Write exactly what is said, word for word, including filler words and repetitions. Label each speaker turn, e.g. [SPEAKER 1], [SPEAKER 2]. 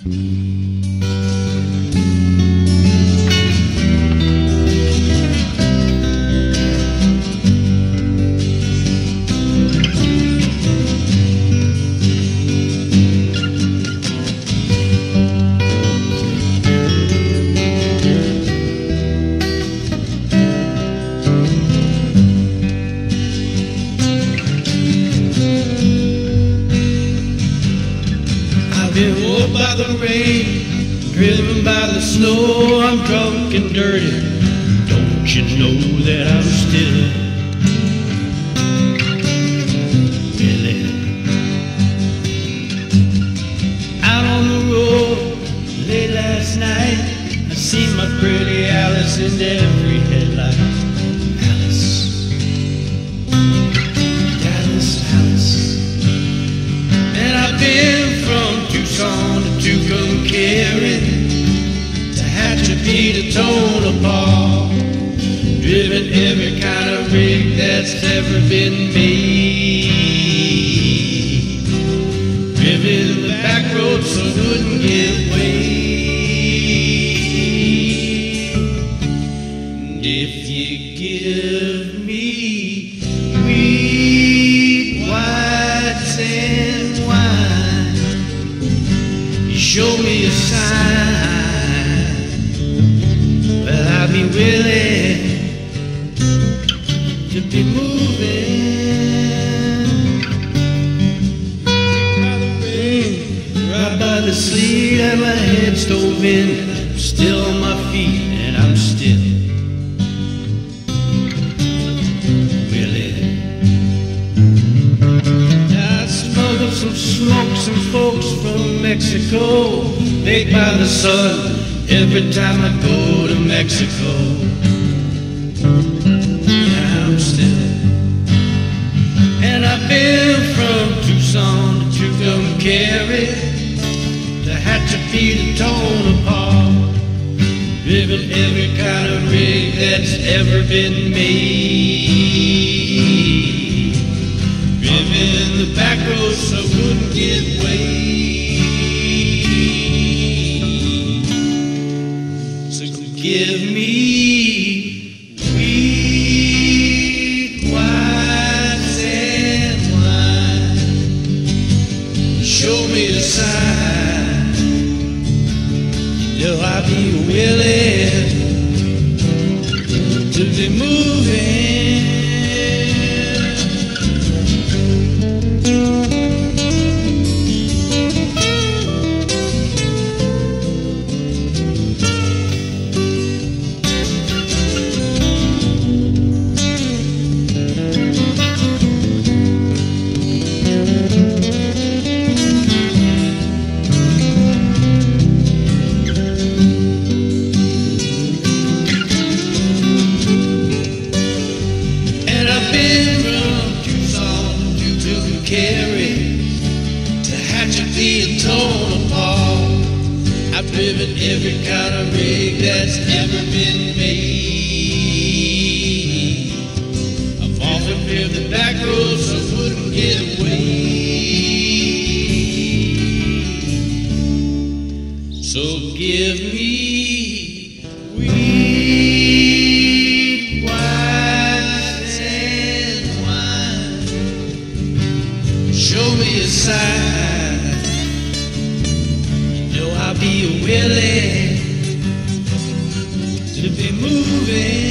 [SPEAKER 1] Been walked by the rain, driven by the snow. I'm drunk and dirty. Don't you know that I'm still feeling out on the road late last night? I seen my pretty Alice in every headlight. Alice, Dallas, Alice, and I've been from Tucson to Tucumcari, to Hatchapee to Tonopah, driven every kind of rig that's ever been made, driven the back roads so I wouldn't get weighed. And if you give me sweet white sand wine, show me a sign, well, I'll be willing to be moving. Right by the sleet, and my head stove in. I'm still on my feet, and I'm still willing. I smuggled some smoke, some folks from Mexico, baked by the sun every time I go to Mexico. I'm still, and I've been from Tucson to Tucumcari, to Hatchapee to Tonopah, driven every kind of rig that's ever been made, driven the back roads so I wouldn't get weighed. So give me sweet white sand wine, show me a sign, you know I'll be willing to be moving. To Hatchapee and Tonopah, I've driven every kind of rig that's ever been made. I've often driven the back roads so I wouldn't get away. So give me sweet white sand wine, show me a sign, you know I'll be willing to be moving.